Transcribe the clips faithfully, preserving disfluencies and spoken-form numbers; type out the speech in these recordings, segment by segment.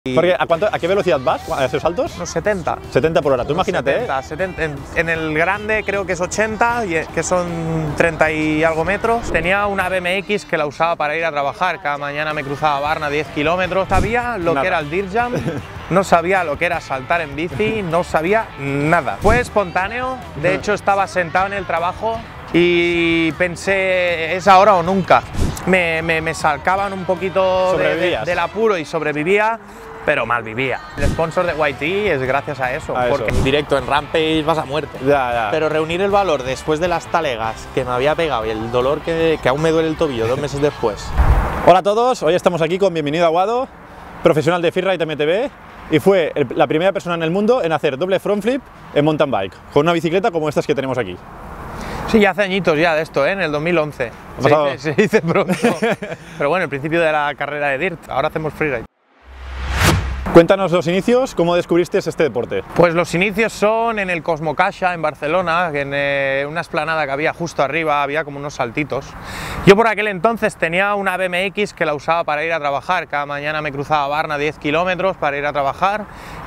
Porque, ¿a, cuánto, ¿A qué velocidad vas a esos saltos? Unos setenta. setenta por hora, tú imagínate. setenta, ¿eh? setenta. En, en el grande creo que es ochenta, que son treinta y algo metros. Tenía una B M X que la usaba para ir a trabajar. Cada mañana me cruzaba Barna diez kilómetros. Sabía lo Nada. que era el dirt jump, no sabía lo que era saltar en bici, no sabía nada. Fue espontáneo, de hecho estaba sentado en el trabajo y pensé, es ahora o nunca. Me, me, me sacaban un poquito de, de, del apuro y sobrevivía, pero mal vivía. El sponsor de Y T es gracias a eso, a porque eso. en directo en Rampage vas a muerte. Ya, ya. Pero reunir el valor después de las talegas que me había pegado y el dolor que, que aún me duele el tobillo dos meses después. Hola a todos, hoy estamos aquí con Bienvenido Aguado, profesional de Freeride M T B, y fue el, la primera persona en el mundo en hacer doble front flip en mountain bike, con una bicicleta como estas que tenemos aquí. Sí, ya hace añitos ya de esto, ¿eh? En el dos mil once. Ha pasado... Se, dice, se dice pronto. Pero bueno, el principio de la carrera de dirt, ahora hacemos freeride. Cuéntanos los inicios, ¿cómo descubriste este deporte? Pues los inicios son en el Cosmocaixa, en Barcelona, en eh, una explanada que había justo arriba, había como unos saltitos. Yo por aquel entonces tenía una B M X que la usaba para ir a trabajar. Cada mañana me cruzaba Barna diez kilómetros para ir a trabajar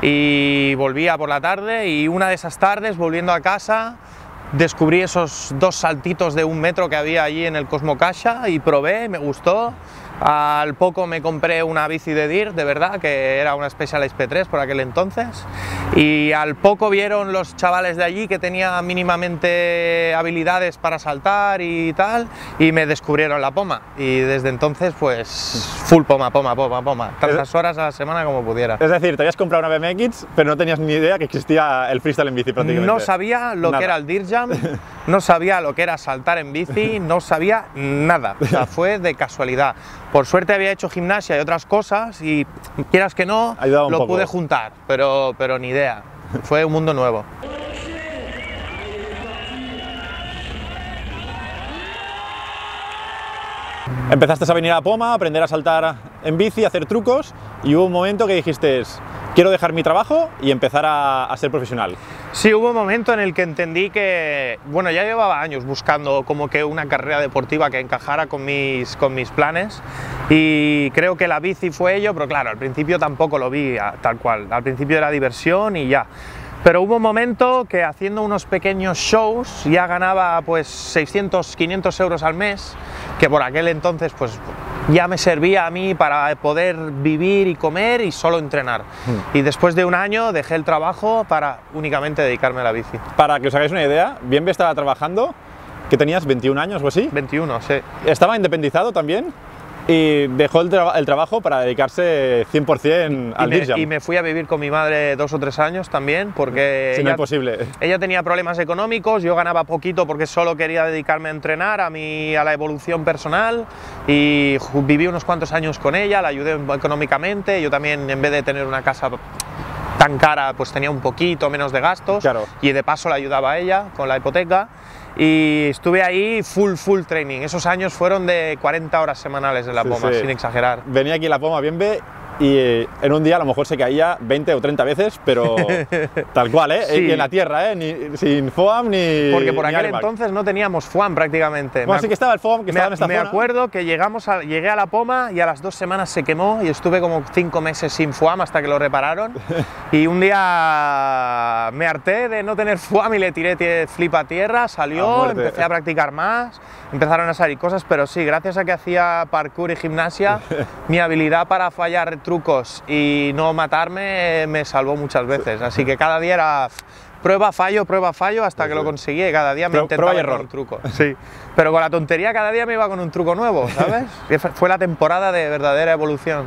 y volvía por la tarde, y una de esas tardes, volviendo a casa, descubrí esos dos saltitos de un metro que había allí en el Cosmocaixa y probé, me gustó. Al poco me compré una bici de dirt, de verdad, que era una Specialized P tres por aquel entonces, y al poco vieron los chavales de allí que tenía mínimamente habilidades para saltar y tal, y me descubrieron la poma, y desde entonces pues full poma, poma, poma, poma, tantas horas a la semana como pudiera. Es decir, te habías comprado una B M X, pero no tenías ni idea que existía el freestyle en bici prácticamente. No sabía lo nada. que era el dirt jump, no sabía lo que era saltar en bici, no sabía nada, o sea, fue de casualidad. Por suerte había hecho gimnasia y otras cosas y, quieras que no, lo poco. pude juntar, pero, pero ni idea, fue un mundo nuevo. Empezaste a venir a la poma, a aprender a saltar en bici, a hacer trucos, y hubo un momento que dijiste, quiero dejar mi trabajo y empezar a, a ser profesional. Sí, hubo un momento en el que entendí que, bueno, ya llevaba años buscando como que una carrera deportiva que encajara con mis, con mis planes, y creo que la bici fue ello, pero claro, al principio tampoco lo vi tal cual, al principio era diversión y ya. Pero hubo un momento que haciendo unos pequeños shows ya ganaba pues seiscientos, quinientos euros al mes, que por aquel entonces pues ya me servía a mí para poder vivir y comer y solo entrenar. Mm. Y después de un año dejé el trabajo para únicamente dedicarme a la bici. Para que os hagáis una idea, Bienve estaba trabajando, que tenías veintiún años o así. veintiuno, sí. Estaba independizado también y dejó el, tra el trabajo para dedicarse cien por cien al dirt jump. Y me fui a vivir con mi madre dos o tres años también, porque sí, ella, no es posible. ella tenía problemas económicos, yo ganaba poquito porque solo quería dedicarme a entrenar, a, mi, a la evolución personal, y viví unos cuantos años con ella, la ayudé económicamente. Yo también, en vez de tener una casa tan cara, pues tenía un poquito menos de gastos, claro. Y de paso la ayudaba a ella con la hipoteca. Y estuve ahí full, full training. Esos años fueron de cuarenta horas semanales en la sí, poma, sí. sin exagerar. Venía aquí la poma Bienve y eh, en un día a lo mejor se caía veinte o treinta veces, pero tal cual, ¿eh? Sí. Y en la tierra, ¿eh? Ni, sin foam ni Porque por ni aquel airbag. entonces no teníamos foam prácticamente. Bueno, sí que estaba el foam, que me, estaba en esta me zona. Me acuerdo que llegamos a, llegué a la poma y a las dos semanas se quemó y estuve como cinco meses sin foam hasta que lo repararon. Y un día me harté de no tener foam y le tiré flip a tierra, salió, a empecé a practicar más, empezaron a salir cosas, pero sí, gracias a que hacía parkour y gimnasia, mi habilidad para fallar trucos y no matarme me salvó muchas veces, así que cada día era prueba, fallo, prueba, fallo, hasta que lo conseguí, y cada día me intentaba prueba y error. un truco. Sí. Pero con la tontería cada día me iba con un truco nuevo, ¿sabes? Fue la temporada de verdadera evolución.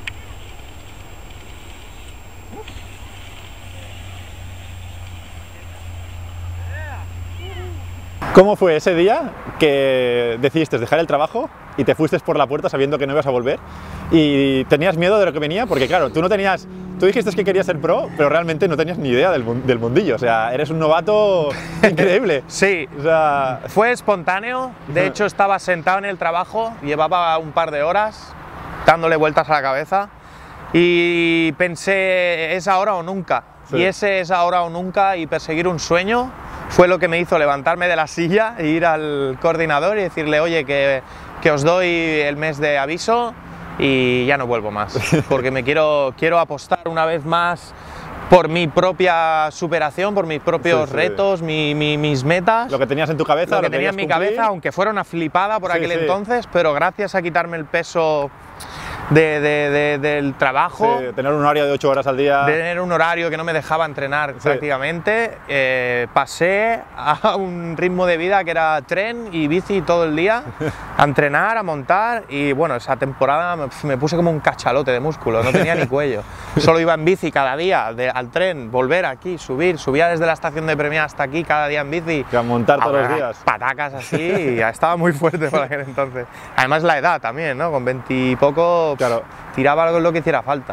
¿Cómo fue ese día que decidiste dejar el trabajo y te fuiste por la puerta sabiendo que no ibas a volver? Y tenías miedo de lo que venía, porque claro, tú no tenías, tú dijiste que querías ser pro, pero realmente no tenías ni idea del, del mundillo, o sea, eres un novato increíble. Sí, o sea... fue espontáneo, de hecho estaba sentado en el trabajo, llevaba un par de horas dándole vueltas a la cabeza y pensé, es ahora o nunca, sí. Y ese es ahora o nunca, y perseguir un sueño fue lo que me hizo levantarme de la silla e ir al coordinador y decirle, oye, que, que os doy el mes de aviso, y ya no vuelvo más, porque me quiero, quiero apostar una vez más por mi propia superación, por mis propios Sí, sí. retos, mi, mi, mis metas. Lo que tenías en tu cabeza, Lo que lo tenía en mi querías cumplir. cabeza, aunque fuera una flipada por Sí, aquel sí. entonces, pero gracias a quitarme el peso de, de, de, del trabajo, Sí, tener un horario de ocho horas al día. de tener un horario que no me dejaba entrenar Sí. prácticamente, eh, pasé a un ritmo de vida que era tren y bici todo el día, a entrenar, a montar, y bueno, esa temporada me, me puse como un cachalote de músculo, no tenía ni cuello. Solo iba en bici cada día, de, al tren, volver aquí, subir, subía desde la estación de Premià hasta aquí cada día en bici. Que a montar todos Ahora, los días. Patacas así, y ya estaba muy fuerte por aquel entonces. Además la edad también, ¿no? Con veintipoco Claro. tiraba lo que hiciera falta.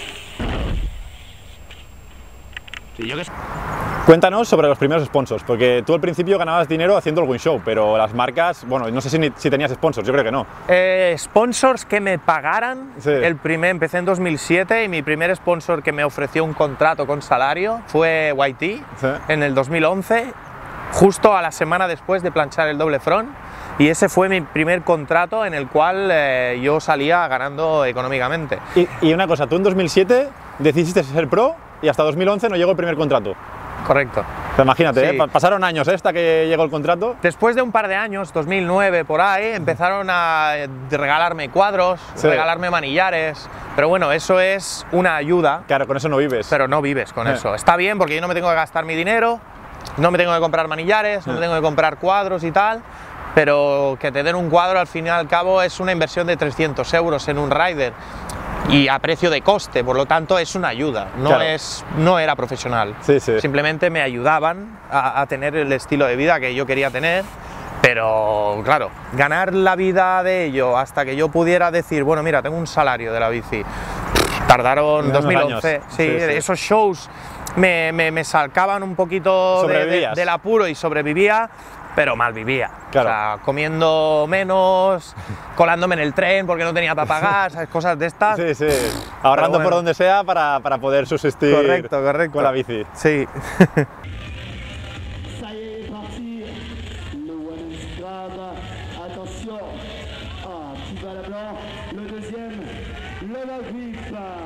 Cuéntanos sobre los primeros sponsors, porque tú al principio ganabas dinero haciendo el Win Show, pero las marcas, bueno, no sé si, ni- si tenías sponsors, yo creo que no. Eh, sponsors que me pagaran, Sí. el primer, empecé en dos mil siete y mi primer sponsor que me ofreció un contrato con salario fue Y T Sí. en el dos mil once, justo a la semana después de planchar el doble front, y ese fue mi primer contrato en el cual eh, yo salía ganando económicamente. Y, y una cosa, tú en dos mil siete decidiste ser pro y hasta dos mil once no llegó el primer contrato. Correcto. O sea, imagínate, Sí. ¿eh? Pa- pasaron años ¿eh? hasta que llegó el contrato. Después de un par de años, dos mil nueve por ahí, empezaron a eh, regalarme cuadros, Sí. regalarme manillares, pero bueno, eso es una ayuda, Claro, con eso no vives. pero no vives con Eh. eso. Está bien porque yo no me tengo que gastar mi dinero, no me tengo que comprar manillares, no me Eh. tengo que comprar cuadros y tal, pero que te den un cuadro al fin y al cabo es una inversión de trescientos euros en un rider y a precio de coste, por lo tanto es una ayuda, no, Claro. es, no era profesional. Sí, sí. Simplemente me ayudaban a, a tener el estilo de vida que yo quería tener, pero claro, ganar la vida de ello hasta que yo pudiera decir, bueno, mira, tengo un salario de la bici, tardaron Unos dos mil once, años. sí, Sí, sí. esos shows me, me, me sacaban un poquito de- de- Sobrevivías. del apuro y sobrevivía, pero mal vivía. Claro. O sea, comiendo menos, colándome en el tren porque no tenía para pagar, ¿sabes? Cosas de estas. Sí, sí. Ahorrando bueno. por donde sea para, para poder subsistir Correcto, correcto. con la bici. Sí. Ça y est, parti. Le one grave. Attention. Ah, petit bas à blanc. Le deuxième. Le va grip.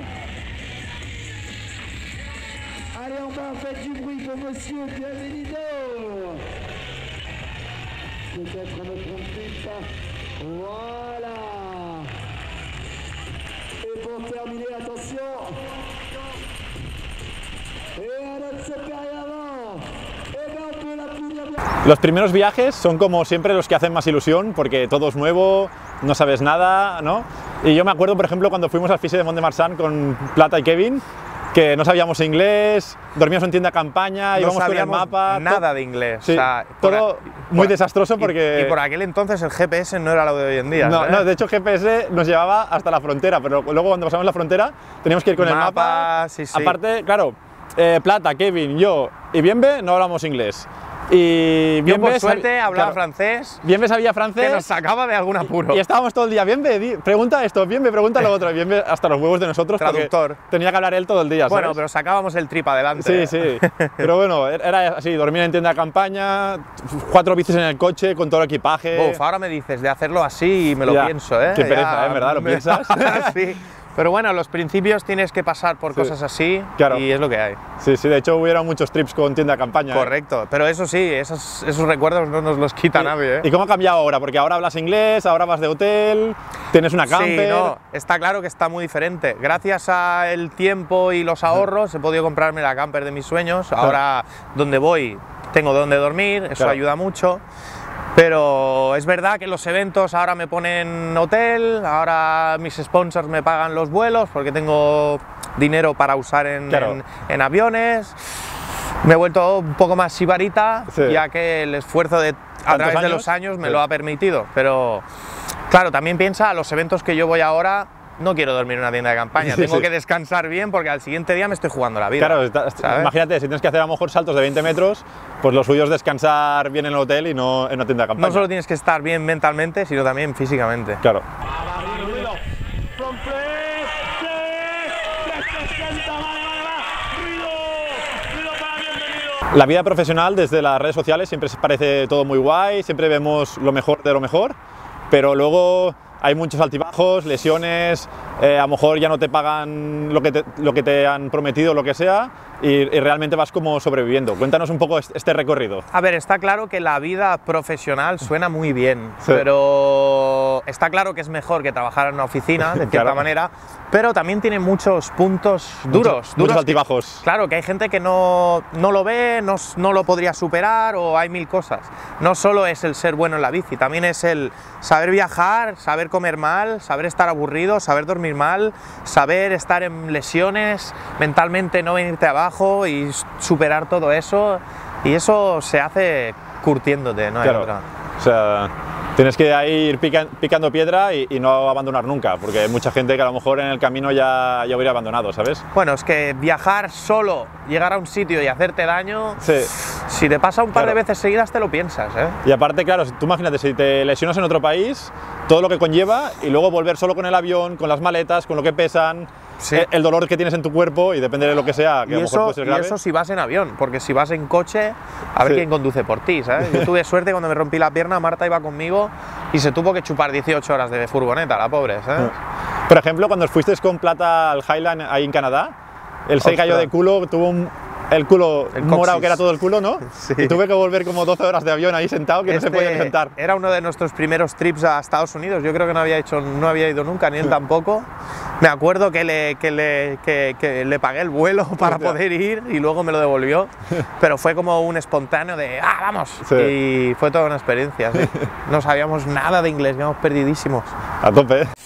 Allez en bas, faites du bruit pour monsieur. Bienvenido. Peut-être me tromper pas. Voilà. Et pour terminer, attention. Et à notre supérieur avant. Et bien on peut l'applaudir bien. Los primeros viajes son como siempre los que hacen más ilusión porque todo es nuevo, no sabes nada, ¿no? Y yo me acuerdo, por ejemplo, cuando fuimos al Fise de Mont-de-Marsan con Plata y Kevin, que no sabíamos inglés, dormíamos en tienda campaña, No íbamos con el sabíamos mapa. nada to- de inglés. Sí, o sea, por todo a- muy por- desastroso y- porque... Y, por aquel entonces el G P S no era lo de hoy en día. No, ¿eh? no, de hecho el G P S nos llevaba hasta la frontera, pero luego cuando pasamos la frontera teníamos que ir con el Mapa, mapa. sí, sí. Aparte, claro, eh, Plata, Kevin, yo y Bienve no hablamos inglés. Y Yo Bienve por sabi- suerte hablaba claro, francés, Bienve sabía que nos francés sacaba de algún apuro. y estábamos todo el día, Bienve, di- pregunta esto, Bienve, pregunta lo otro, y Bienve hasta los huevos de nosotros porque Traductor. tenía que hablar él todo el día, Bueno, ¿sabes? pero sacábamos el trip adelante. Sí, ¿eh? sí, pero bueno, era así, dormir en tienda de campaña, cuatro bicis en el coche con todo el equipaje. Uf, ahora me dices de hacerlo así y me lo Ya. pienso, ¿eh? Qué pereza, Ya ¿eh? ¿Verdad? ¿Lo me- piensas? Sí. Pero bueno, los principios tienes que pasar por Sí. cosas así Claro. y es lo que hay. Sí, sí, de hecho hubieron muchos trips con tienda de campaña. ¿eh? Correcto. Pero eso sí, esos, esos recuerdos no nos los quita nadie, ¿eh? ¿Y cómo ha cambiado ahora? Porque ahora hablas inglés, ahora vas de hotel, tienes una camper. Sí, no, está claro que está muy diferente. Gracias al tiempo y los ahorros he podido comprarme la camper de mis sueños. Ahora donde voy tengo donde dormir, eso Claro. ayuda mucho. Pero es verdad que los eventos ahora me ponen hotel, ahora mis sponsors me pagan los vuelos porque tengo dinero para usar en, Claro. en- en aviones. Me he vuelto un poco más sibarita, Sí. ya que el esfuerzo de, a ¿Tantos través de años? los años me Sí. lo ha permitido. Pero claro, también piensa, a los eventos que yo voy ahora, no quiero dormir en una tienda de campaña, Sí, tengo sí. que descansar bien porque al siguiente día me estoy jugando la vida. Claro, está- ¿sabes? imagínate, si tienes que hacer a lo mejor saltos de veinte metros, pues lo suyo es descansar bien en el hotel y no en una tienda de campaña. No solo tienes que estar bien mentalmente, sino también físicamente. Claro. La vida profesional desde las redes sociales siempre se parece todo muy guay, siempre vemos lo mejor de lo mejor, pero luego hay muchos altibajos, lesiones, eh, a lo mejor ya no te pagan lo que te, lo que te han prometido, lo que sea, y, y realmente vas como sobreviviendo. Cuéntanos un poco este recorrido. A ver, está claro que la vida profesional suena muy bien, sí. pero está claro que es mejor que trabajar en una oficina, de cierta claro. manera, pero también tiene muchos puntos duros. Muchos, duros muchos altibajos. Que, claro, que hay gente que no, no lo ve, no, no lo podría superar, o hay mil cosas. No solo es el ser bueno en la bici, también es el saber viajar, saber comer mal, saber estar aburrido, saber dormir mal, saber estar en lesiones, mentalmente no venirte abajo y superar todo eso, y eso se hace curtiéndote, no hay Claro. otra. O sea, tienes que ahí ir pica, picando piedra y, y no abandonar nunca, porque hay mucha gente que a lo mejor en el camino ya, ya hubiera abandonado, ¿sabes? Bueno, es que viajar solo, llegar a un sitio y hacerte daño, Sí. si te pasa un par Claro. de veces seguidas te lo piensas, ¿eh? Y aparte, claro, tú imagínate, si te lesionas en otro país, todo lo que conlleva, y luego volver solo con el avión, con las maletas, con lo que pesan, Sí. el, el dolor que tienes en tu cuerpo, y depende de lo que sea, que Y a lo mejor eso, puede ser y grave. eso si vas en avión, porque si vas en coche, a ver Sí. quién conduce por ti, ¿sabes? Yo tuve suerte cuando me rompí la pierna, Marta iba conmigo y se tuvo que chupar dieciocho horas de furgoneta, la pobre, ¿sabes? Por ejemplo, cuando fuiste con Plata al Highland ahí en Canadá, el se cayó Ostras. de culo, tuvo un, el culo El morado coxis. que era todo el culo, ¿no? Sí. Y tuve que volver como doce horas de avión ahí sentado, que no se Este podía ni sentar. Era uno de nuestros primeros trips a Estados Unidos. Yo creo que no había hecho, no había ido nunca, ni él tampoco. Me acuerdo que le, que le, que, que le pagué el vuelo para Hostia. poder ir y luego me lo devolvió. Pero fue como un espontáneo de ¡ah, vamos! Sí. Y fue toda una experiencia. ¿Sí? No sabíamos nada de inglés, íbamos perdidísimos. A tope, ¿eh?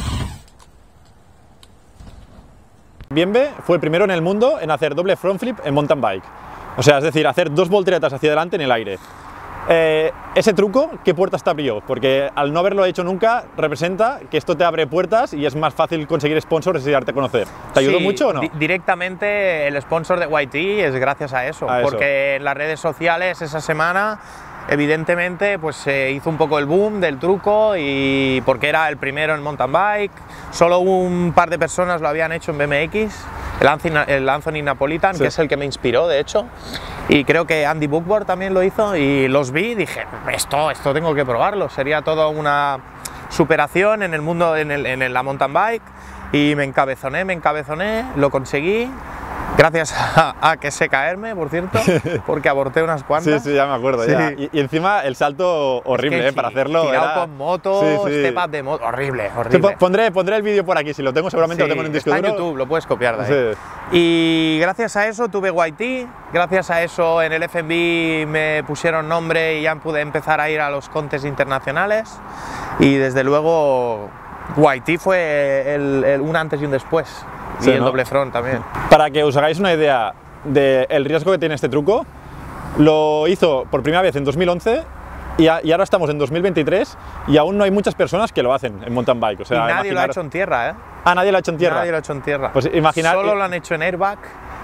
Bienve fue el primero en el mundo en hacer doble front flip en mountain bike. O sea, es decir, hacer dos volteretas hacia adelante en el aire. Eh, ese truco, ¿qué puertas te abrió? Porque al no haberlo hecho nunca, representa que esto te abre puertas y es más fácil conseguir sponsors y darte a conocer. ¿Te ayudó Sí, mucho o no? di- directamente el sponsor de Y T es gracias a eso, A eso. porque en las redes sociales esa semana evidentemente pues se hizo un poco el boom del truco, y porque era el primero en mountain bike, solo un par de personas lo habían hecho en B M X, el Anthony, el Anthony Napolitan, Sí. que es el que me inspiró de hecho, y creo que Andy Bookboard también lo hizo, y los vi y dije, esto, esto tengo que probarlo, sería toda una superación en el mundo, en, el, en la mountain bike, y me encabezoné, me encabezoné, lo conseguí, gracias a, a que sé caerme, por cierto, porque aborté unas Sí, cuantas. sí, ya me acuerdo. Sí. Ya. Y, y encima el salto horrible, Es que ¿eh? Para sí, hacerlo. tirado era- con moto, Sí, sí. step up de moto, horrible, Te horrible. po- Pondré, pondré el vídeo por aquí, si lo tengo seguramente Sí, lo tengo en un disco está en duro. YouTube, lo puedes copiar de ahí. Sí. Y gracias a eso tuve Y T, gracias a eso en el F M B me pusieron nombre y ya pude empezar a ir a los contests internacionales, y desde luego Y T fue el, el- un antes y un después, Sí, y el ¿no? doble front también. Para que os hagáis una idea del riesgo que tiene este truco, lo hizo por primera vez en dos mil once y, a- y ahora estamos en dos mil veintitrés y aún no hay muchas personas que lo hacen en mountain bike. O sea, y nadie lo ha imaginaros- hecho en tierra, ¿eh? Ah, nadie lo ha hecho en tierra. Nadie lo ha hecho en tierra. Pues imaginar- Solo lo han hecho en airbag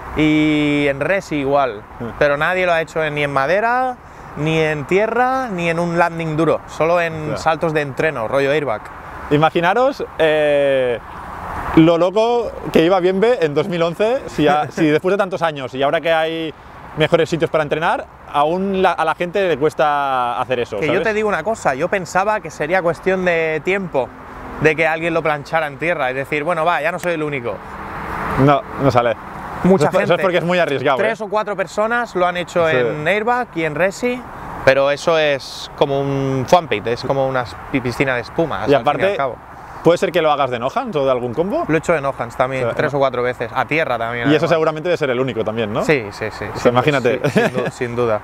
y en resi igual, pero nadie lo ha hecho en- ni en madera, ni en tierra, ni en un landing duro, solo en Ya. saltos de entreno, rollo airbag. Imaginaros eh, lo loco que iba Bienve en dos mil once, si, a- si después de tantos años y ahora que hay mejores sitios para entrenar, aún la- a la gente le cuesta hacer eso. Que yo ¿sabes? te digo una cosa, yo pensaba que sería cuestión de tiempo de que alguien lo planchara en tierra, es decir, bueno, va, ya no soy el único. No, no sale. Mucha eso, es- eso gente, es porque es muy arriesgado. tres ¿eh? o cuatro personas lo han hecho Sí. en airbag y en resi, pero eso es como un foam pit, es como una piscina de espuma. Y al fin aparte, al cabo. puede ser que lo hagas de Nohans o de algún combo. Lo he hecho en Ohans también, O sea, tres o cuatro veces, a tierra también. Y eso además. seguramente debe ser el único también, ¿no? Sí, sí, sí. sea, imagínate. Sí, sin, du- sin duda.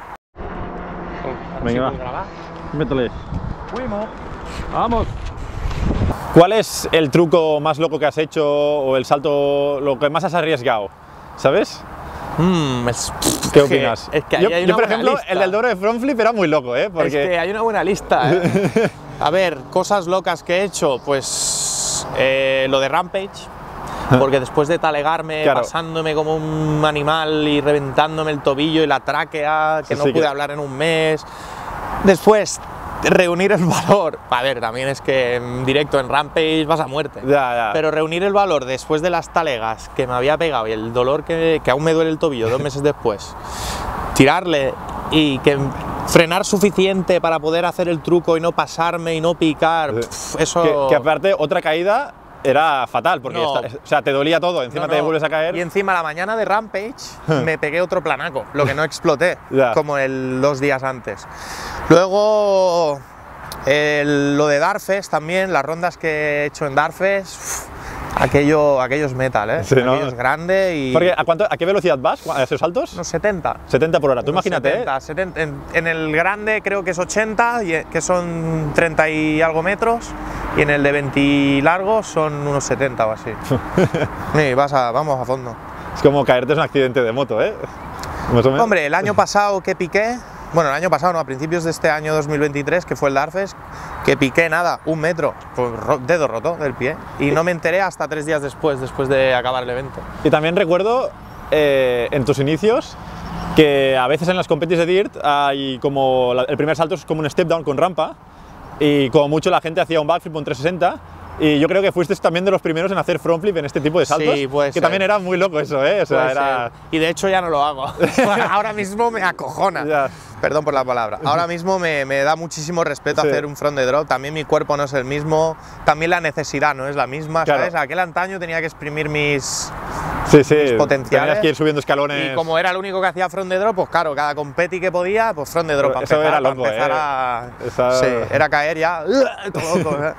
Venga, va. Métele. Fuimos. Vamos. ¿Cuál es el truco más loco que has hecho o el salto, lo que más has arriesgado? ¿Sabes? Mm, es- ¿Qué es que- opinas? Es que ahí yo, hay yo, una por buena ejemplo, lista. el del doble front flip era muy loco, ¿eh? Porque Es que hay una buena lista, ¿eh? A ver, cosas locas que he hecho, pues eh, lo de Rampage, porque después de talegarme, Claro. pasándome como un animal y reventándome el tobillo y la tráquea, que Sí, no sí, pude que- hablar en un mes, después reunir el valor, a ver, también es que en directo en Rampage vas a muerte, Ya, ya. pero reunir el valor después de las talegas que me había pegado y el dolor que, que aún me duele el tobillo dos meses después, tirarle y que frenar suficiente para poder hacer el truco y no pasarme y no picar, Sí. pf, eso... Que, que aparte, otra caída era fatal, porque No. está- o sea, te dolía todo, encima No, te no. vuelves a caer. Y encima la mañana de Rampage me pegué otro planaco, lo que no exploté, Ya. como el dos días antes. Luego, el- lo de Darfest también, las rondas que he hecho en Darfest, uf, aquello, aquello es metal, ¿eh? Sí, ¿no? Aquello es grande y... Porque, ¿a, cuánto, ¿A qué velocidad vas a esos saltos? unos setenta. setenta por hora. Tú Unos imagínate, setenta, setenta. En, en el grande creo que es ochenta, y- que son treinta y algo metros, y en el de veinte largos son unos setenta o así. Sí, vas a, vamos a fondo. ¿eh? Es como caerte en un accidente de moto, ¿eh? Más o menos. Hombre, el año pasado que piqué, bueno, el año pasado no, a principios de este año dos mil veintitrés, que fue el Darfest, que piqué nada, un metro, pues ro- dedo roto del pie, y no me enteré hasta tres días después, después de acabar el evento. Y también recuerdo eh, en tus inicios que a veces en las competiciones de Dirt hay como la- el primer salto es como un step down con rampa y como mucho la gente hacía un backflip o un trescientos sesenta y yo creo que fuiste también de los primeros en hacer front flip en este tipo de saltos, Sí, puede que ser. también era muy loco eso, ¿eh? O sea, Puede era... ser. Y de hecho ya no lo hago. Ahora mismo me acojona. Ya. Perdón por la palabra. Ahora mismo me, me da muchísimo respeto Sí. hacer un front de drop. También mi cuerpo no es el mismo. También la necesidad no es la misma. Claro. ¿Sabes? Aquel antaño tenía que exprimir mis. Sí, sí, potenciales. tenías que ir subiendo escalones. Y como era el único que hacía front de drop, pues claro, cada competi que podía, pues front de drop. Pero para eso empezar, era para loco, empezar ¿eh? a. Esa- Sí, era caer ya. Todo loco, ¿eh?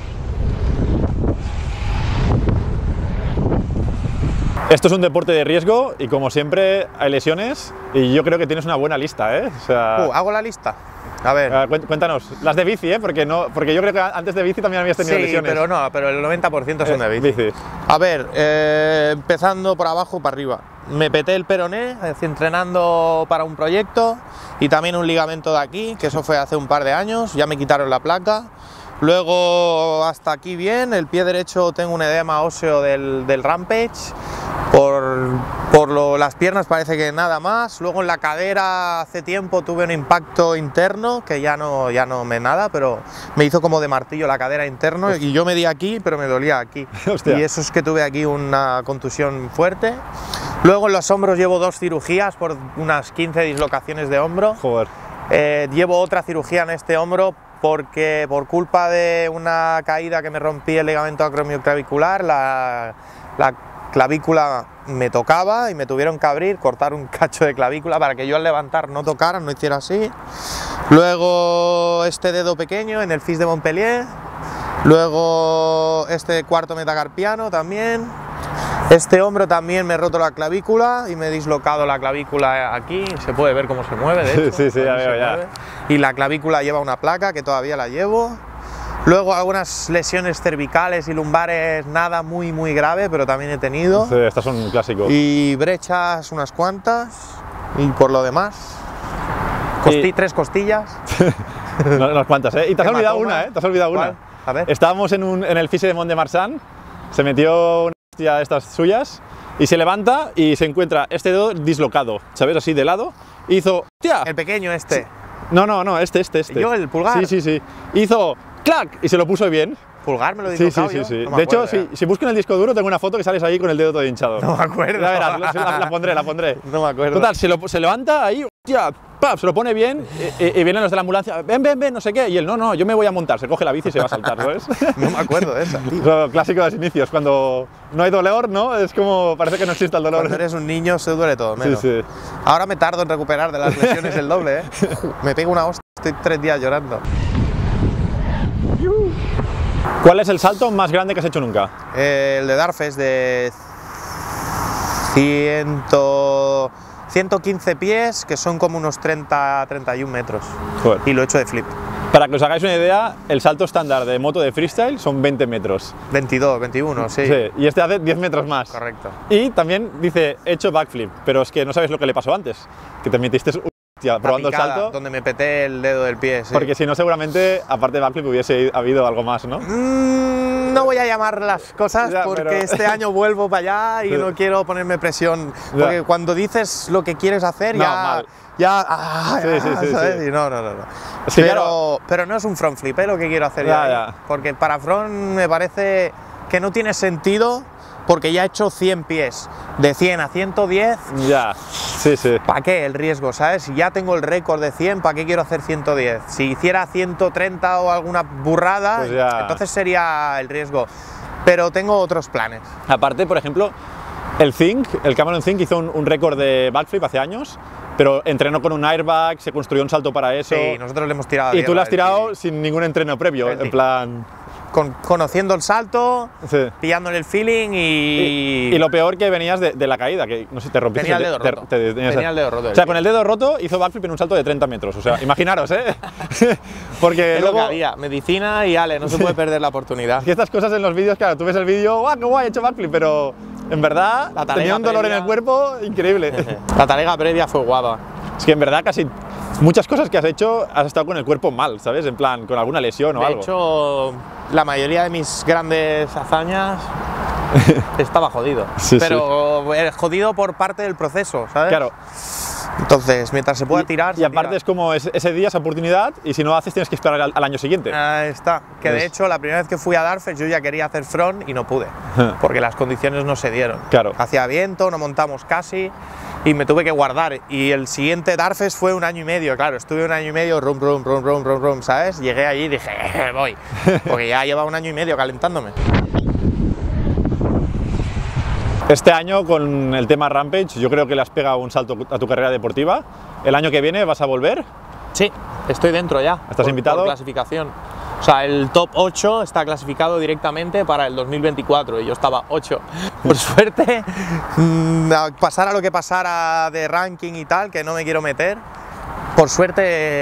Esto es un deporte de riesgo y como siempre hay lesiones y yo creo que tienes una buena lista, ¿eh? O sea, Uh, ¿Hago la lista? A ver. eh, cuen- cuéntanos, las de bici, ¿eh? Porque, no, porque yo creo que antes de bici también habías tenido Sí, lesiones. pero no, pero el noventa por ciento son de Eh, bici. bici. A ver, eh, empezando por abajo para arriba. Me peté el peroné, es decir, entrenando para un proyecto y también un ligamento de aquí, que eso fue hace un par de años, ya me quitaron la placa. Luego hasta aquí bien, el pie derecho tengo un edema óseo del, del Rampage, por, por lo- las piernas parece que nada más. Luego en la cadera hace tiempo tuve un impacto interno, que ya no, ya no me nada, pero me hizo como de martillo la cadera interno y yo me di aquí, pero me dolía aquí. Hostia. Y eso es que tuve aquí una contusión fuerte. Luego en los hombros llevo dos cirugías por unas quince dislocaciones de hombro. Joder. Eh, llevo otra cirugía en este hombro porque por culpa de una caída que me rompí el ligamento acromioclavicular, la, la clavícula me tocaba y me tuvieron que abrir, cortar un cacho de clavícula para que yo al levantar no tocara, no hiciera así. Luego este dedo pequeño en el F I S de Montpellier. Luego este cuarto metacarpiano también. Este hombro también me he roto la clavícula y me he dislocado la clavícula aquí, se puede ver cómo se mueve, de hecho. Sí, sí, ya ahí veo, se ya. mueve. Y la clavícula lleva una placa que todavía la llevo. Luego algunas lesiones cervicales y lumbares, nada muy muy grave, pero también he tenido. Sí, estas son clásicos. Y brechas unas cuantas. Y por lo demás, costi- Y- tres costillas. No, unas cuantas, ¿eh? Y te has olvidado Hematoma. una, ¿eh? Te has olvidado ¿Cuál? una. A ver. Estábamos en, un, en el Fise de Mont de Marsan, se metió una hostia de estas suyas y se levanta y se encuentra este dedo dislocado, ¿sabes? Así de lado. Hizo, ¡hostia! El pequeño este. No, no, no, este, este, este. ¿Yo, el pulgar? Sí, sí, sí. Hizo, ¡clac! Y se lo puso bien. Pulgar me lo he Sí, sí, dislocado sí, yo. sí. No me de hecho, acuerdo si, ya. si busco en el disco duro, tengo una foto que sales ahí con el dedo todo hinchado. No me acuerdo. Ya verás, la, la pondré, la pondré. No me acuerdo. Total, se, lo, se levanta ahí, hostia, ¡pap! Se lo pone bien y, y- y vienen los de la ambulancia, ven, ven, ven, no sé qué. Y él, no, no, yo me voy a montar. Se coge la bici y se va a saltar, ¿sabes? No me acuerdo de esa, tío. Eso, clásico de los inicios, cuando no hay dolor, ¿no? Es como, parece que no existe el dolor. Cuando eres un niño se duele todo Sí, menos. sí. Ahora me tardo en recuperar de las lesiones el doble, ¿eh? Me pego una hostia, estoy tres días llorando. ¿Cuál es el salto más grande que has hecho nunca? Eh, el de Darfest de cien, ciento quince pies, que son como unos treinta, treinta y uno metros. Joder. Y lo he hecho de flip. Para que os hagáis una idea, el salto estándar de moto de freestyle son veinte metros. veintidós, veintiuno, sí. Sí, y este hace diez metros más. Correcto. Y también dice, he hecho backflip, pero es que no sabes lo que le pasó antes. Que te metiste hostia, probando La picada, el salto. donde me peté el dedo del pie, sí. Porque si no, seguramente, aparte de backflip, hubiese habido algo más, ¿no? Mm, no voy a llamar las cosas Ya, porque pero- este año vuelvo para allá y Sí. no quiero ponerme presión. Ya. Porque cuando dices lo que quieres hacer, No, ya. mal. Ya. Ah, Sí, sí, sí, ¿sabes? sí. Y no, no, no. no. Es que pero, claro- pero no es un front flip, ¿eh? Lo que quiero hacer Ya, ya. ahí. ya. Porque para front me parece que no tiene sentido porque ya he hecho cien pies, de cien a ciento diez, Ya, sí, sí. ¿para qué el riesgo, sabes? Si ya tengo el récord de cien, ¿para qué quiero hacer ciento diez? Si hiciera ciento treinta o alguna burrada, Pues ya. entonces sería el riesgo, pero tengo otros planes. Aparte, por ejemplo, el Think, el Cameron Think hizo un, un récord de backflip hace años, pero entrenó con un airbag, se construyó un salto para eso. Sí, nosotros le hemos tirado. Y tú lo has tirado feeling. sin ningún entreno previo, El en plan... Con, conociendo el salto, Sí. pillándole el feeling y... Y, y lo peor que venías de, de la caída, que no sé, te rompiste Tenía el dedo te- roto. te- tenías- Tenía el dedo roto, O sea, el con el dedo roto hizo backflip en un salto de treinta metros. O sea, imaginaros, ¿eh? Porque Es lo que luego... había, medicina y ale, no se puede perder la oportunidad. Es que estas cosas en los vídeos, claro, tú ves el vídeo, ¡guau, qué guay, he hecho backflip! Pero en verdad La talega tenía un dolor en previa. el cuerpo increíble. La talega previa fue guapa. Es que en verdad casi muchas cosas que has hecho has estado con el cuerpo mal, ¿sabes? En plan, con alguna lesión o De algo. hecho, la mayoría de mis grandes hazañas estaba jodido. Sí, pero eh, jodido por parte del proceso, ¿sabes? Claro. Entonces, mientras se pueda tirar. Y se aparte tira. es como ese, ese día, esa oportunidad, y si no haces tienes que esperar al, al año siguiente. Ahí está. Que de Es- hecho, la primera vez que fui a Darfest yo ya quería hacer front y no pude, porque las condiciones no se dieron. Claro. Hacía viento, no montamos casi y me tuve que guardar. Y el siguiente Darfest fue un año y medio, claro. Estuve un año y medio, rum, rum, rum, rum, rum, rum, ¿sabes? Llegué allí y dije, eh, voy, porque ya llevaba un año y medio calentándome. Este año, con el tema Rampage, yo creo que le has pegado un salto a tu carrera deportiva. ¿El año que viene vas a volver? Sí, estoy dentro ya. ¿Estás por- invitado? Por clasificación. O sea, el top ocho está clasificado directamente para el dos mil veinticuatro y yo estaba ocho. Por suerte, mm, a- pasara lo que pasara de ranking y tal, que no me quiero meter, por suerte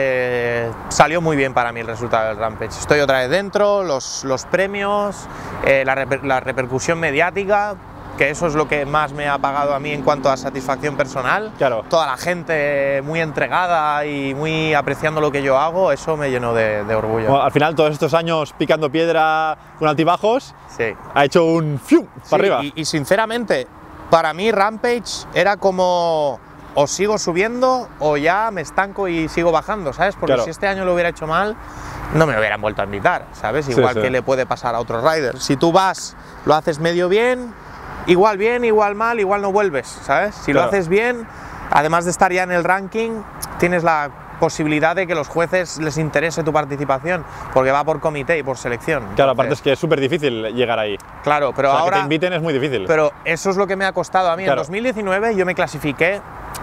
eh, salió muy bien para mí el resultado del Rampage. Estoy otra vez dentro, los, los premios, eh, la, reper- la repercusión mediática, que eso es lo que más me ha pagado a mí en cuanto a satisfacción personal. Claro. Toda la gente muy entregada y muy apreciando lo que yo hago, eso me llenó de, de orgullo. Bueno, al final, todos estos años picando piedra con altibajos, Sí. ha hecho un fium Sí, para arriba. Y, y sinceramente, para mí Rampage era como o sigo subiendo o ya me estanco y sigo bajando, ¿sabes? Porque Claro. si este año lo hubiera hecho mal, no me hubieran vuelto a invitar, ¿sabes? Sí, Igual sí. que le puede pasar a otros riders. Si tú vas, lo haces medio bien, igual bien, igual mal, igual no vuelves, ¿sabes? Si lo Claro. haces bien, además de estar ya en el ranking, tienes la posibilidad de que los jueces les interese tu participación, porque va por comité y por selección. Claro, aparte Entonces, es que es súper difícil llegar ahí. claro, pero O sea, ahora... que te inviten es muy difícil. Pero eso es lo que me ha costado a mí. Claro. En dos mil diecinueve yo me clasifiqué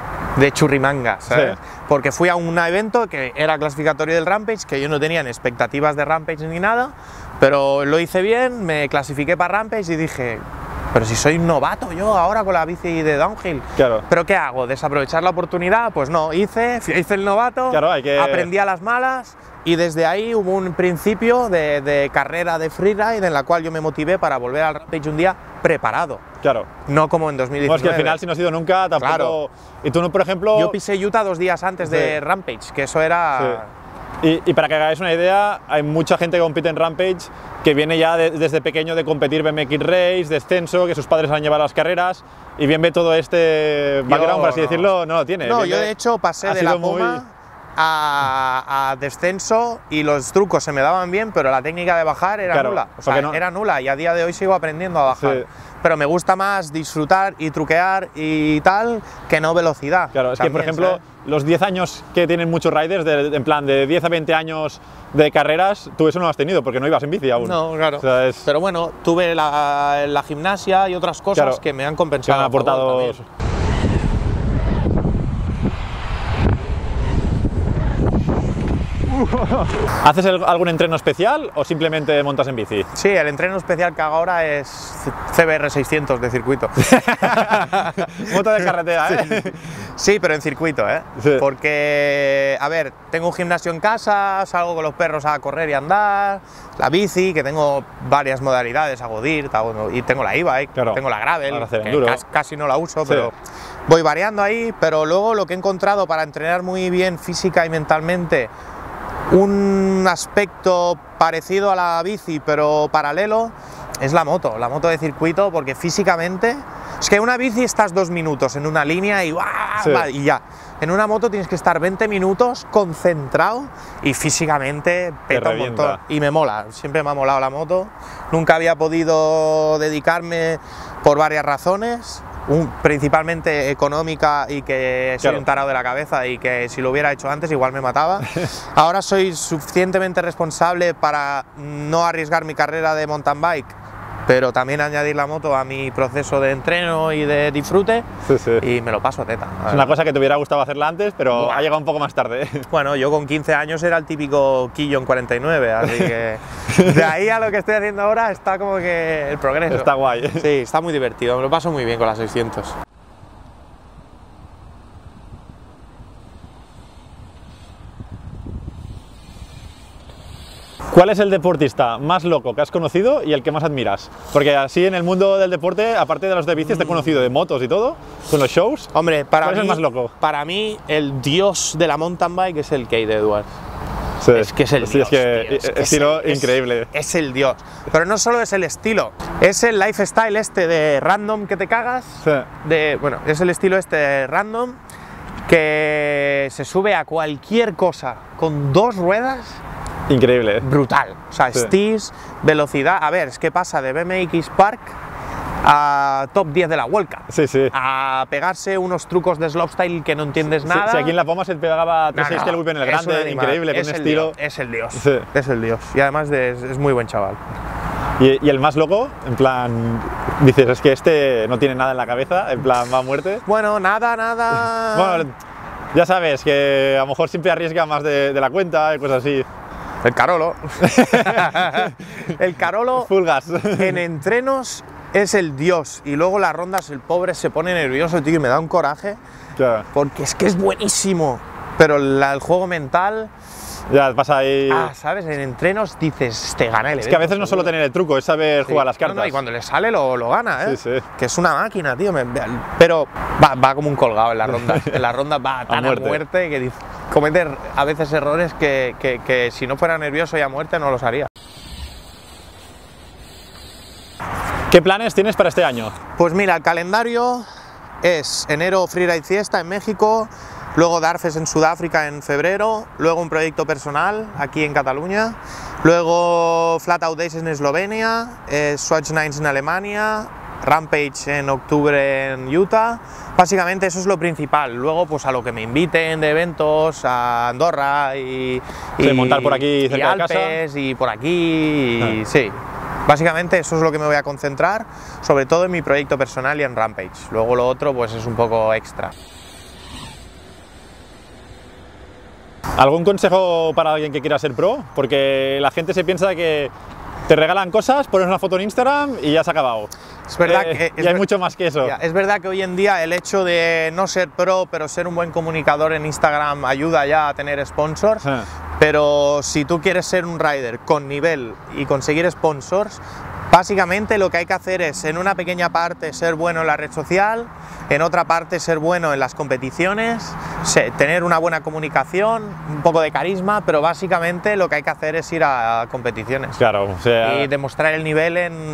de churrimanga, ¿sabes? Sí. Porque fui a un evento que era clasificatorio del Rampage, que yo no tenía ni expectativas de Rampage ni nada, pero lo hice bien, me clasifiqué para Rampage y dije, pero si soy un novato yo ahora con la bici de downhill. Claro. ¿Pero qué hago? ¿Desaprovechar la oportunidad? Pues no, hice, hice el novato, Claro, hay que- aprendí a las malas y desde ahí hubo un principio de, de carrera de freeride en la cual yo me motivé para volver al Rampage un día preparado, Claro. no como en dos mil diecinueve. Bueno, es que al final, si no has ido nunca, tampoco. Claro. Y tú, no, por ejemplo. Yo pisé Utah dos días antes de Sí. Rampage, que eso era... Y, y para que hagáis una idea, hay mucha gente que compite en Rampage que viene ya de- desde pequeño de competir B M X Race, descenso, que sus padres han llevado a las carreras, y bien ve todo este background, por así no. decirlo, no lo tiene. No, Bien yo ve- de hecho pasé ha de la sido muy- poma a, a descenso y los trucos se me daban bien, pero la técnica de bajar era Claro, nula. O sea, porque no- era nula y a día de hoy sigo aprendiendo a bajar. Sí. Pero me gusta más disfrutar y truquear y tal que no velocidad. Claro, es que por también, ejemplo, ¿sabes? los diez años que tienen muchos riders, de- en plan de diez a veinte años de carreras, tú eso no lo has tenido porque no ibas en bici aún. No, claro. O sea, es- Pero bueno, tuve la, la gimnasia y otras cosas Claro, que me han que compensado. han a favor aportado. también. ¿Haces el- algún entreno especial o simplemente montas en bici? Sí, el entreno especial que hago ahora es C B R seiscientos de circuito. Moto de carretera, ¿eh? Sí, pero en circuito, ¿eh? Sí. Porque, a ver, tengo un gimnasio en casa, salgo con los perros a correr y andar, la bici, que tengo varias modalidades, hago dirt, hago- y tengo la e-bike, Claro. tengo la gravel, Para hacer que enduro. cas- casi no la uso, Sí. pero voy variando ahí, pero luego lo que he encontrado para entrenar muy bien física y mentalmente, un aspecto parecido a la bici, pero paralelo, es la moto, la moto de circuito, porque físicamente, es que en una bici estás dos minutos en una línea y, ¡guau! Sí. Va, y ya. En una moto tienes que estar veinte minutos concentrado y físicamente peta un revienta. montón. Y me mola, siempre me ha molado la moto. Nunca había podido dedicarme por varias razones. Un, principalmente económica y que soy claro. un tarado de la cabeza y que si lo hubiera hecho antes igual me mataba. Ahora soy suficientemente responsable para no arriesgar mi carrera de mountain bike, pero también añadir la moto a mi proceso de entreno y de disfrute, sí, sí. y me lo paso teta. Es una cosa que te hubiera gustado hacerla antes, pero Buah. ha llegado un poco más tarde. Bueno, yo con quince años era el típico Quillon cuarenta y nueve, así que de ahí a lo que estoy haciendo ahora está como que el progreso. Está guay. Sí, está muy divertido, me lo paso muy bien con las seiscientos. ¿Cuál es el deportista más loco que has conocido y el que más admiras? Porque así en el mundo del deporte, aparte de los de bicis, te he conocido de motos y todo, con los shows. Hombre, para ¿Cuál mí, es el más loco? Para mí, el dios de la mountain bike es el Cade Edwards. Sí, Es que es el sí, dios, es que, tío, es que estilo es el- increíble. Es, es el dios. Pero no solo es el estilo, es el lifestyle este de random que te cagas. Sí. De, bueno, es el estilo este de random que se sube a cualquier cosa con dos ruedas. Increíble. Brutal. O sea, Sí. stis, velocidad. A ver, es que pasa de B M X Park a top diez de la World Cup. Sí, sí. A pegarse unos trucos de slopestyle que no entiendes Si, nada. si aquí en La Poma se pegaba No, tres seis no, que el whip en el es un grande, animal, increíble, con es un el estilo. dios, es el dios. Sí. Es el dios. Y además de- es, es muy buen chaval. Y, y el más loco, en plan, dices, es que este no tiene nada en la cabeza, en plan, va a muerte. Bueno, nada, nada. Bueno, ya sabes que a lo mejor siempre arriesga más de, de la cuenta y cosas así. El Carolo. El Carolo Full gas. en entrenos es el dios. Y luego las rondas el pobre se pone nervioso, tío, y me da un coraje. Claro. Porque es que es buenísimo. Pero la- el juego mental. Ya pasa ahí. Ah, ¿sabes? En entrenos dices, te gana el es que a veces no solo tener el truco, es saber jugar las cartas. No, no, y cuando le sale lo, lo gana, ¿eh? Sí, sí. Que es una máquina, tío. me- pero va, va como un colgado en la ronda. En la ronda va tan a muerte. muerte, que dice- comete a veces errores que, que, que si no fuera nervioso y a muerte no los haría. ¿Qué planes tienes para este año? Pues mira, el calendario es enero Freeride Fiesta en México, luego Darfes en Sudáfrica en febrero, luego un proyecto personal aquí en Cataluña, luego Flat Out Days en Eslovenia, eh, Swatch Nines en Alemania, Rampage en octubre en Utah. Básicamente eso es lo principal. Luego pues a lo que me inviten de eventos, a Andorra y, Sí, y- montar por aquí y cerca de casa. Alpes y por aquí, y, Ah. sí. Básicamente eso es lo que me voy a concentrar, sobre todo en mi proyecto personal y en Rampage. Luego lo otro pues es un poco extra. ¿Algún consejo para alguien que quiera ser pro? Porque la gente se piensa que te regalan cosas, pones una foto en Instagram y ya se ha acabado. Es verdad Eh, que y es hay ver- mucho más que eso. Ya, es verdad que hoy en día el hecho de no ser pro, pero ser un buen comunicador en Instagram ayuda ya a tener sponsors. Ah. Pero si tú quieres ser un rider con nivel y conseguir sponsors, básicamente lo que hay que hacer es en una pequeña parte ser bueno en la red social, en otra parte ser bueno en las competiciones, se- tener una buena comunicación, un poco de carisma, pero básicamente lo que hay que hacer es ir a, competiciones. Claro, o sea, Y demostrar el nivel en,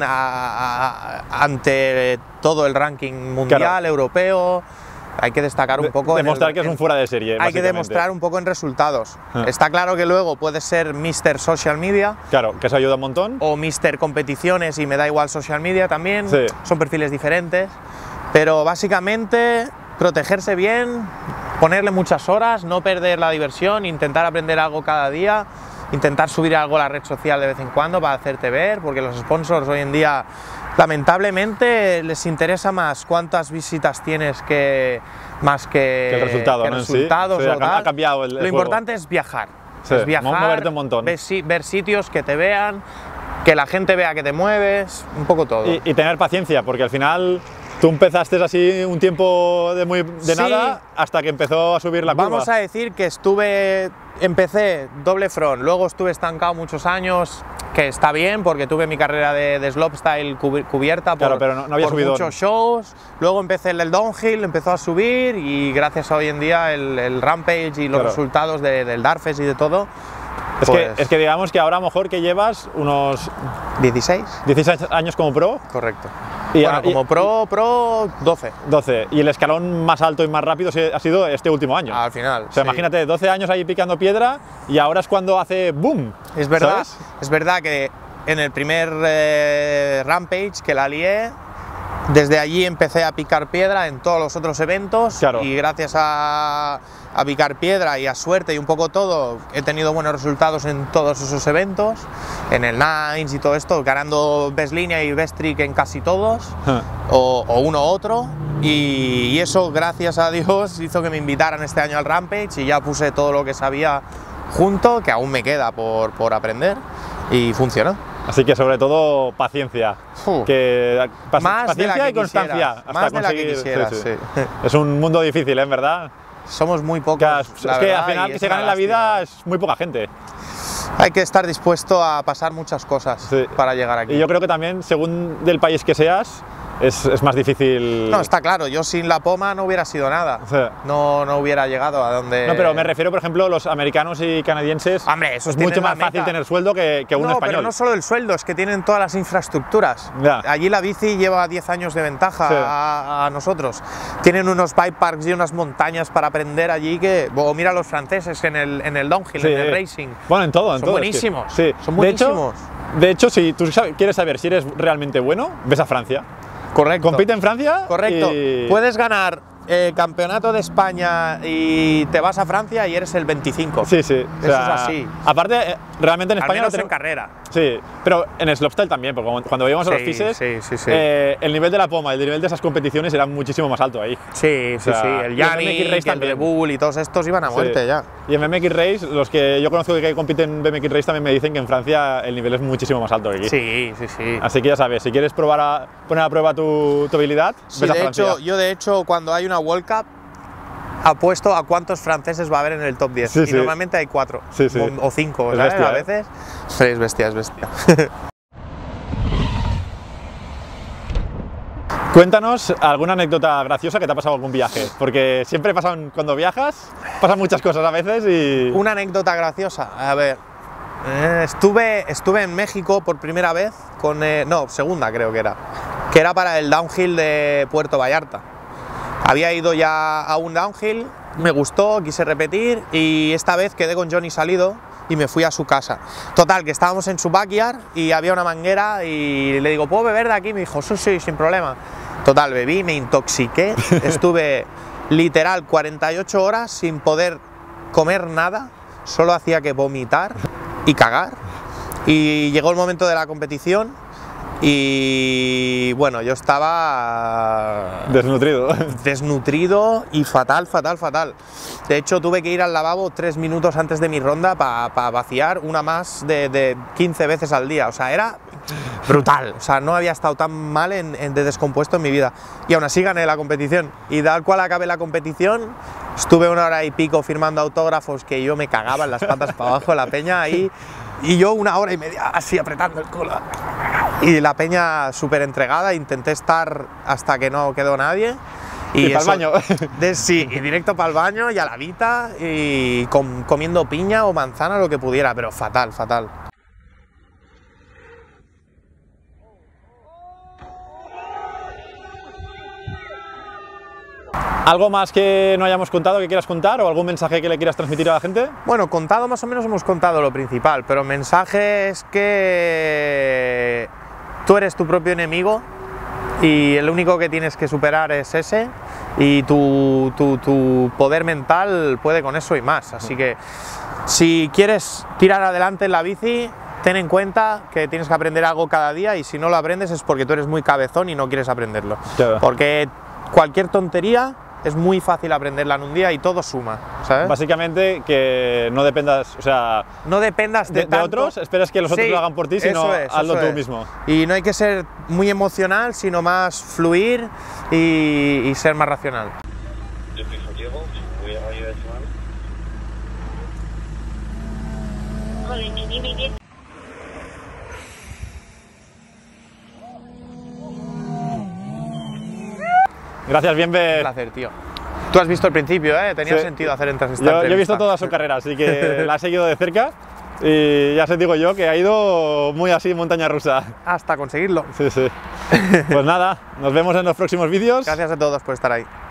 a- a- ante todo el ranking mundial, Claro. europeo. Hay que destacar un de- poco. en demostrar el- que es un en- fuera de serie. Hay que básicamente. demostrar un poco en resultados. Ah. Está claro que luego puedes ser míster Social Media Claro, que eso ayuda un montón. o míster Competiciones y me da igual Social Media también. Sí. Son perfiles diferentes. Pero básicamente protegerse bien, ponerle muchas horas, no perder la diversión, intentar aprender algo cada día, intentar subir algo a la red social de vez en cuando para hacerte ver, porque los sponsors hoy en día lamentablemente les interesa más cuántas visitas tienes que más que, Que el resultado, que ¿no? En sí. resultados Sí, o ha- ha tal. cambiado el- el Lo juego. importante es viajar. Sí, es viajar, moverte un montón. Ver, si- ver sitios que te vean, que la gente vea que te mueves, un poco todo. Y, y tener paciencia, porque al final tú empezaste así un tiempo de, muy, de Sí. nada hasta que empezó a subir la curva. Vamos a decir que estuve, empecé doble front, luego estuve estancado muchos años, que está bien porque tuve mi carrera de, de slopestyle cubi- cubierta por, Claro, pero no- no había por subido. muchos shows, luego empecé el del downhill, empezó a subir y gracias a hoy en día el, el Rampage y los Claro. resultados de- del Darfes y de todo, Es, pues, que, es que digamos que ahora a lo mejor que llevas unos dieciséis, dieciséis años como pro correcto. y, bueno, y- como pro, pro, doce doce, y el escalón más alto y más rápido se- ha sido este último año. al final. O sea, sí. imagínate, doce años ahí picando piedra y ahora es cuando hace boom. Es verdad, ¿sabes? es verdad que en el primer eh, Rampage que la lié, Desde allí empecé a picar piedra en todos los otros eventos, claro. y gracias a, a picar piedra y a suerte y un poco todo, he tenido buenos resultados en todos esos eventos, en el Nines y todo esto, ganando best línea y best trick en casi todos, o, o uno u otro, y, y eso, gracias a Dios, hizo que me invitaran este año al Rampage y ya puse todo lo que sabía junto, que aún me queda por, por aprender, y funcionó. Así que sobre todo paciencia, Uh, que, pac más paciencia de la que y constancia quisieras, hasta más de la que conseguir, quisieras, sí, sí. sí. Es un mundo difícil, ¿eh? En verdad. Somos muy pocos. Que, es la que verdad, al final y que es se una gane en la vida lástima. es muy poca gente. Hay que estar dispuesto a pasar muchas cosas Sí. para llegar aquí. Y yo creo que también, según del país que seas, es, es más difícil. No, está claro, yo sin la poma no hubiera sido nada. Sí. No, no hubiera llegado a donde... No, pero me refiero, por ejemplo, los americanos y canadienses. Hombre, esos es mucho tienen la más fácil meta. tener sueldo que, que un no, español. pero no solo el sueldo, es que tienen todas las infraestructuras. Ya. Allí la bici lleva diez años de ventaja Sí. a, a nosotros. Tienen unos bike parks y unas montañas para aprender allí que... O mira a los franceses en el, en el downhill, Sí. en el racing. Bueno, en todo, en Son todo. es que- buenísimos, sí. son De hecho, buenísimos. de hecho, si tú sab- quieres saber si eres realmente bueno, ves a Francia. Correcto. Compite en Francia. Correcto. y- Puedes ganar eh, campeonato de España y te vas a Francia y eres el veinticinco. Sí, sí. Eso es así. Aparte, eh, realmente en Al España. menos lo en tenemos- carrera. Sí, pero en slopestyle también, porque cuando- cuando íbamos a los Sí, FISES, sí, sí, sí. eh, el nivel de la poma y el nivel de esas competiciones era muchísimo más alto ahí. Sí, sí, O sea, sí. y El en Yannick, B M X Race el también. Red Bull y todos estos iban a muerte Sí. ya. Y en B M X Race, los que yo conozco que compiten en B M X Race también me dicen que en Francia el nivel es muchísimo más alto que aquí. Sí, sí, sí. Así que ya sabes, si quieres probar a poner a prueba tu, tu habilidad, Sí, ves a de Francia. hecho, yo de hecho cuando hay una World Cup apuesto a cuántos franceses va a haber en el top diez. Sí, y sí. normalmente hay cuatro Sí, sí. o, o cinco, Es ¿sabes? bestia, a ¿eh? veces. Sí, es bestia, es bestia. Cuéntanos alguna anécdota graciosa que te ha pasado en algún viaje, porque siempre pasan, cuando viajas, pasan muchas cosas a veces y... Una anécdota graciosa, a ver. eh, estuve, estuve en México por primera vez con. eh, no, segunda creo que era. Que era para el downhill de Puerto Vallarta. Había ido ya a un downhill, me gustó, quise repetir y esta vez quedé con Johnny Salido y me fui a su casa. Total, que estábamos en su backyard y había una manguera y le digo, ¿puedo beber de aquí? Me dijo, sí, sí, sin problema. Total, bebí, me intoxiqué, estuve literal cuarenta y ocho horas sin poder comer nada, solo hacía que vomitar y cagar. Y llegó el momento de la competición y bueno, yo estaba Desnutrido. desnutrido y fatal, fatal, fatal. De hecho, tuve que ir al lavabo tres minutos antes de mi ronda para pa vaciar una más de, de quince veces al día. O sea, era brutal. O sea, no había estado tan mal en, en de descompuesto en mi vida. Y aún así gané la competición. Y tal cual acabé la competición, estuve una hora y pico firmando autógrafos que yo me cagaba en las patas para abajo de la peña ahí. Y yo una hora y media así apretando el culo. Y la peña súper entregada, intenté estar hasta que no quedó nadie. Y, para el eso- baño. de, sí, y directo para el baño y a la vita y com- comiendo piña o manzana, lo que pudiera, pero fatal, fatal. ¿Algo más que no hayamos contado que quieras contar o algún mensaje que le quieras transmitir a la gente? Bueno, contado más o menos hemos contado lo principal, pero el mensaje es que tú eres tu propio enemigo y el único que tienes que superar es ese y tu, tu, tu poder mental puede con eso y más. Así que si quieres tirar adelante en la bici, ten en cuenta que tienes que aprender algo cada día y si no lo aprendes es porque tú eres muy cabezón y no quieres aprenderlo. Claro. Porque cualquier tontería es muy fácil aprenderla en un día y todo suma, ¿sabes? Básicamente que no dependas, o sea, No dependas de, de, de tanto- otros, esperas que los otros Sí, lo hagan por ti, sino eso es, hazlo eso tú es. mismo. Y no hay que ser muy emocional, sino más fluir y, y ser más racional. Depuis Diego, voy a arriver à Tourelle. Gracias, Bienve. Un placer, tío. Tú has visto el principio, ¿eh? Tenía Sí. sentido hacer esta Yo, entrevista. yo he visto toda su carrera, así que la he seguido de cerca y ya os digo yo que ha ido muy así montaña rusa. Hasta conseguirlo. Sí, sí. Pues nada, nos vemos en los próximos vídeos. Gracias a todos por estar ahí.